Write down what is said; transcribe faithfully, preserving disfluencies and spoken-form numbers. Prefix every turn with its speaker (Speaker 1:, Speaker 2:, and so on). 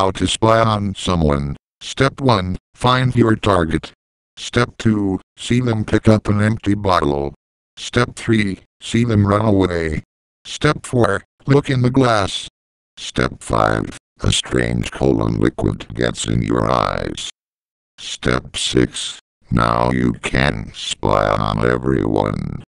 Speaker 1: How to spy on someone. Step one. Find your target. Step two. See them pick up an empty bottle. Step three. See them run away. Step four. Look in the glass. Step five. A strange colon liquid gets in your eyes. Step six. Now you can spy on everyone.